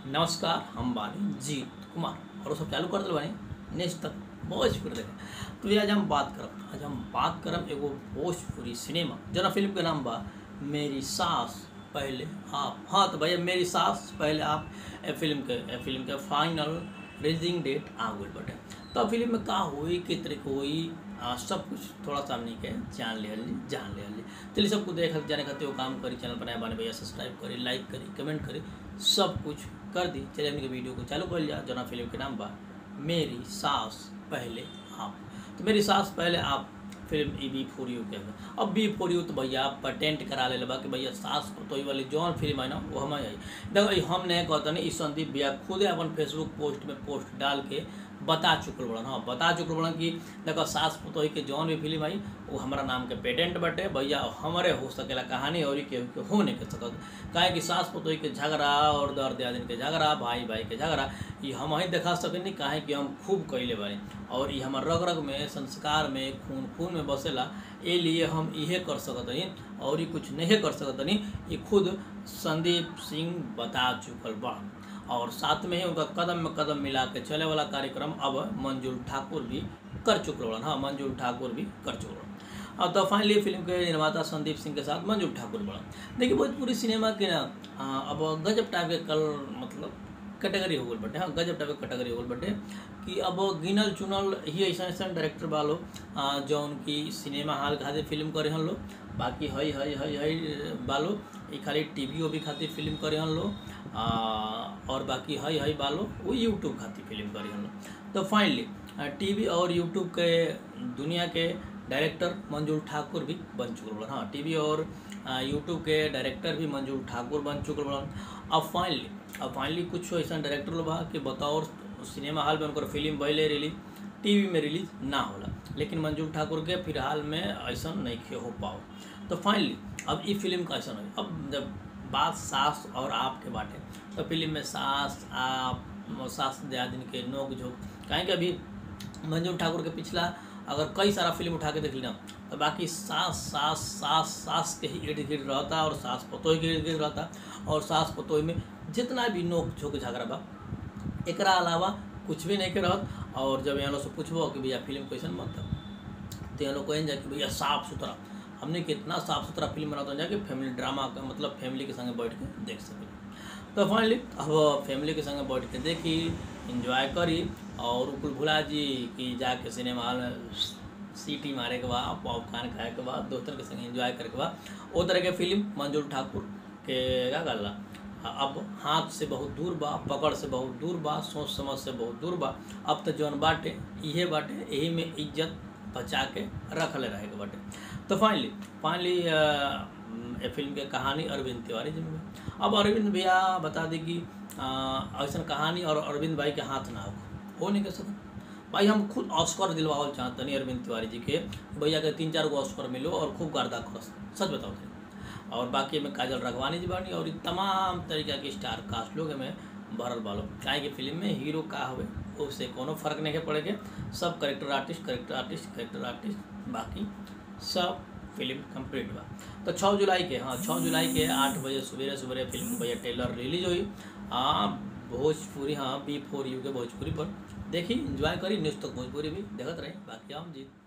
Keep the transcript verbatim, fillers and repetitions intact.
नमस्कार, हम बानी जीत कुमार और सब चालू कर दिल बानी नेक्स्ट तक भोजपुरी देखे। तो ये आज हम बात करब आज हम बात करब एगो भोजपुरी सिनेमा जना फिल्म के नाम बा मेरी सास पहले आप। हाँ तो भैया मेरी सास पहले आप ए फिल्म के ए फिल्म के फाइनल रिलीजिंग डेट आ गई बटे। तो फिल्म में का हुई कि तरीके हुई आ, सब कुछ थोड़ा सा हमनी के जान ले ली जान ले ली चलिए सबको देख जाने खाते वो काम करी, चैनल बनाए बाने भैया सब्सक्राइब करी, लाइक करी, कमेंट करी, सब कुछ कर दी। चलिए हमने वीडियो को चालू कर लिया जना फिल्म के नाम बा मेरी सास पहले आप। तो मेरी सास पहले आप film E B four you के अब बी फोर यू तो भैया पेटेंट करा ले बा कि भैया सास तो ही वाली जौन फिल्म है ना वो हम आई देखो हम नहीं कहते नहीं। संदीप भैया खुद अपन फेसबुक पोस्ट में पोस्ट डाल के बता चुकल बड़न। हाँ बता चुकल बड़न कि देखो सास पुतोही के जौन भी फिल्म आई वो हमारा नाम के पेटेंट बटे भैया हमारे हो सकेला कहानी और के हो नहीं कर सकत। काहे कि सास पुतोही के झगड़ा और दर दियादिन के झगड़ा, भाई भाई के झगड़ा ये हम ही देखा सकें। काहे कि हम खूब कैले बानी और ये हमार रग रग में संस्कार में खून खून में बसेला, ए लिए हम इहे कर सकतनी और ये कुछ नहीं कर सकतनी। ये खुद संदीप सिंह बता चुकल बा और साथ में ही उनका कदम में कदम मिला के चले वाला कार्यक्रम अब मंजूर ठाकुर भी कर चुकल बड़न। हाँ मंजूर ठाकुर भी कर चुकल बड़न। अब तो फाइनली फिल्म के निर्माता संदीप सिंह के साथ मंजूर ठाकुर बड़न। देखिए भोजपुरी सिनेमा के ना अब गजब टाइप के कल मतलब कैटेगरी हो गल बटे। हाँ गजब टाइप के कैटेगरी हो गल बटे कि अब गिनल चुनल ही ऐसा ऐसा डायरेक्टर बालो जो उनकी सिनेमा हॉल खातिर फिल्म करे हन लो, बाकी हई हई हई हई बालो ये खाली टीवी भी खातिर फिल्म करे हन लो आ, और बाकी हई हई बालो वो यूट्यूब खातिर फिल्म करे हन लो। तो फाइनली टीवी और यूट्यूब के दुनिया के डायरेक्टर मंजूर ठाकुर भी बन चुके बड़न। हाँ टीवी और यूट्यूब के डायरेक्टर भी मंजूर ठाकुर बन चुके बड़न। अब फाइनली अब फाइनली कुछ ऐसा डायरेक्टर लोग बा कि बताओ सिनेमा हॉल में उनकर फिल्म पहले रिलीज टीवी में रिलीज ना होला, लेकिन मंजूर ठाकुर के फिलहाल में ऐसा नहीं हो पाओ। तो फाइनली अब ये फिल्म का ऐसा नहीं। अब जब बात सास और आप के बाटे तो फिल्म में सास आप सास दियादिन के नोक झोंक कहें कि अभी मंजूर ठाकुर के पिछला अगर कई सारा फिल्म उठा के देख ली ना तो बाकी सास सास सास सास के ही इर्द गिर्द रहता और सास पतोही के इर्द गिर्द रहता और सास पतोही में जितना भी नोक झोंक झगड़ा बा एक अलावा कुछ भी नहीं के रहत। और जब यहाँ लोग से पूछबो कि भैया फिल्म कैसन मतलब तो यहाँ लोग कहें जाए कि भैया साफ सुथरा हमने कितना साफ सुथरा फिल्म बनाता जाए कि फैमिली ड्रामा का मतलब फैमिली के संगे बैठ के देख सके। तो फाइनली अब फैमिली के संगे बैठ के देखी इंजॉय करी और कुल भुला जी कि जाके सिनेमा हॉल में सीटी मारे के बाद पॉपकॉर्न खाए के बाद दोस्तों के संगे एंजॉय करे के बाद वो तरह के फिल्म मंजूर ठाकुर के क्या गल्ला अब हाथ से बहुत दूर बा, पकड़ से बहुत दूर बा, सोच समझ से बहुत दूर बा। अब तो जौन बाटे इहे बाटे यही में इज्जत बचा के रखले रहे के बाटे। तो फाइनली फाइनली ए फिल्म के कहानी अरविंद तिवारी जी में। अब अरविंद भैया बता दी कि ऐसा कहानी और अरविंद भाई के हाथ ना हो हो नहीं कर सकता। भाई हम खुद ऑस्कर दिलवावल चाहते नहीं अरविंद तिवारी जी के भैया के तीन चार गो ऑस्कर मिलो और खूब गर्दा करस सच बताओ थे। और बाकी में काजल राघवानी जी बानी और तमाम तरीका के स्टार कास्ट लोग में भरल बालो। काहे कि फिल्म में हीरो का हुए उससे कोनो फर्क नहीं पड़ेगा। सब character artist character artist character artist बाकी सब फिल्म कंप्लीट बा। तो छः जुलाई के हाँ छः जुलाई के आठ बजे सवेरे सवेरे फिल्म भैया ट्रेलर रिलीज हुई। हाँ भोजपुरी हाँ बी फोर यू के भोजपुरी पर देखी इंजॉय करी न्यूज़ तक भोजपुरी भी देखते रहे। बाकी हम जीत